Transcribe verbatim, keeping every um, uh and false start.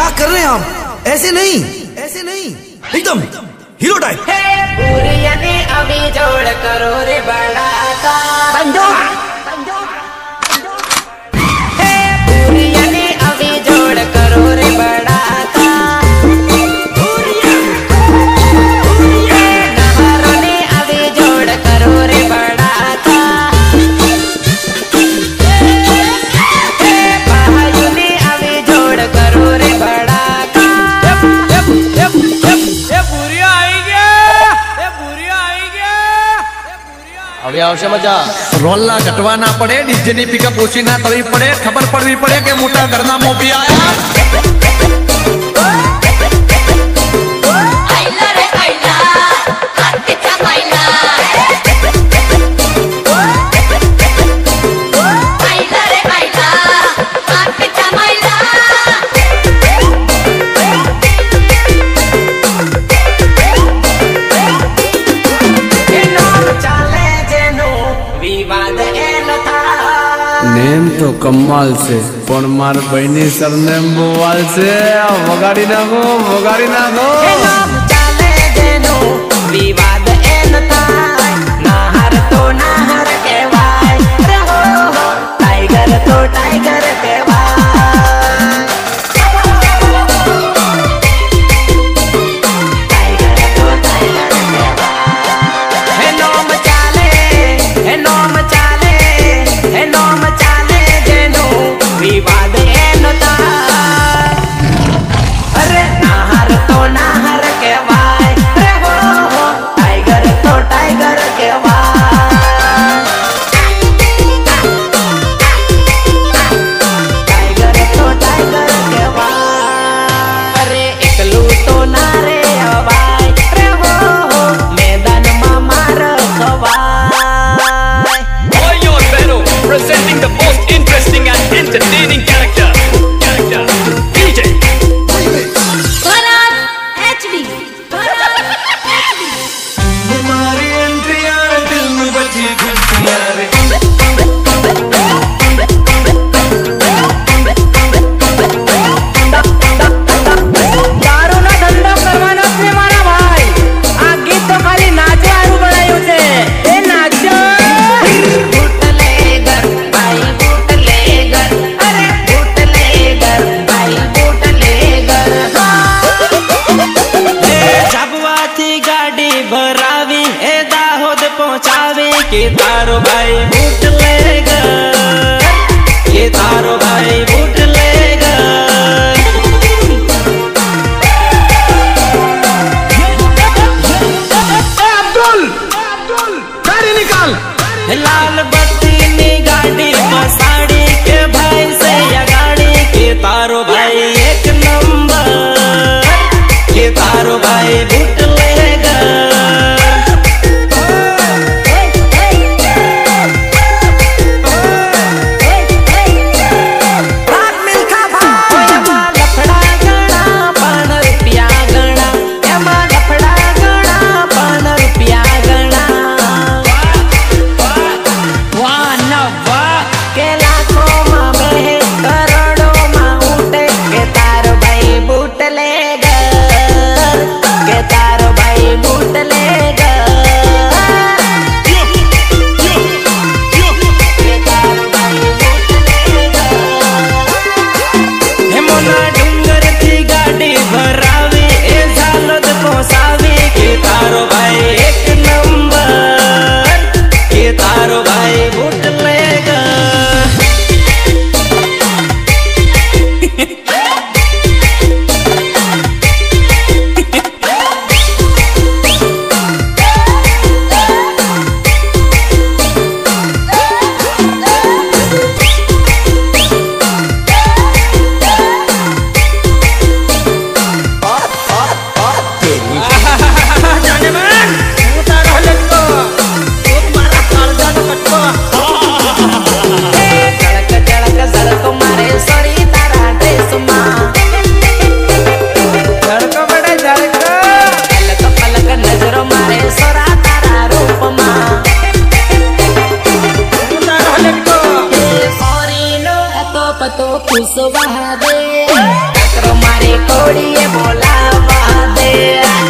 क्या कर रहे हैं आप? ऐसे नहीं, ऐसे नहीं, एकदम हीरो टाइप। पूरिया ने अभी जोड़ करो रे बड़ा का बंदूक। पूरिया ने अभी जोड़ करो रे बड़ा का। नहरों ने अभी जोड़ करो रे बड़ा का। पहाड़ों ने अभी जोड़ करो रे बड़ा का। હવે આવશે મજા। રોલના ઘટવા ના પડે, ડીજેની પિકઅપ ઓછી ના કરવી પડે, ખબર પડવી પડે કે મોટા ઘરના મોભી આયા। नेम तो कमाल से पण मार बहनी सरनेम बोवाल से वगाड़ी ना गो वगाड़ी ना गो चाले जेनो विवाद एन थाय नाहर तो नाहर केवाय रे हो हो टाइगर तो टाइगर केवाय टाइगर तो टाइगर केवाय हे नोम चाले हे नोम चाले हे नोम चाले जेनो विवाद एन थाय अरे नाहर तो नाहर केवाय रे हो हो टाइगर तो टाइगर केवाय टाइगर तो टाइगर केवाय अरे एकलू तो ना रे हवाय रे हो हो मैदान में मार खवाय। Lion Battle, presenting the most interesting and entertaining character. Character. D J. Farad H D. तुम्हारी एंट्री यार दिल में बची घंटियां रे दारू ना धंधो करवानो છે મારા ભાઈ। આ ગીત તો ખાલી નાચવાનું બનાવ્યું છે। એ નાચો બૂટલેગર ભાઈ બૂટલેગર અરે બૂટલેગર ભાઈ બૂટલેગર એ છાપવાથી ગાડી ભરાવી એ દાહોદ પહોંચાવી કે તારો ભાઈ બૂટલેગર કે તારો ભાઈ બૂટલેગર लाल बत्ती नी गाड़ी बसाड़ी के भाई से या गाड़ी के तारो भाई एक नंबर के तारो भाई बूटलेगर भाग मिल्खा भाई एमा लफड़ा गणा पान रुपया गणा एमा लफड़ा गणा पान रुपया गणा के लाखों में बहे करोड़ों में उठे के तारो भाई बूटलेगर के तारो भाई बूटलेगर के तारो भाई बूटलेगर हे मोना डूंगर थी गाड़ी भरावी ए झालोद पहुंचावी के तारो भाई एक नंबर के तारो भाई बूटलेगर खुशवा दे मारी कोड़िए बोलावा दे।